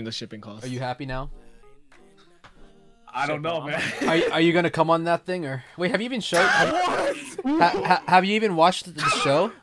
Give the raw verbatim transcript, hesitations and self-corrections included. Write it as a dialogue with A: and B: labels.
A: the shipping cost.
B: Are you happy now?
A: I don't know, man.
B: Are are you gonna come on that thing or wait? Have you even showed? Have, ha, ha, have you even watched the show?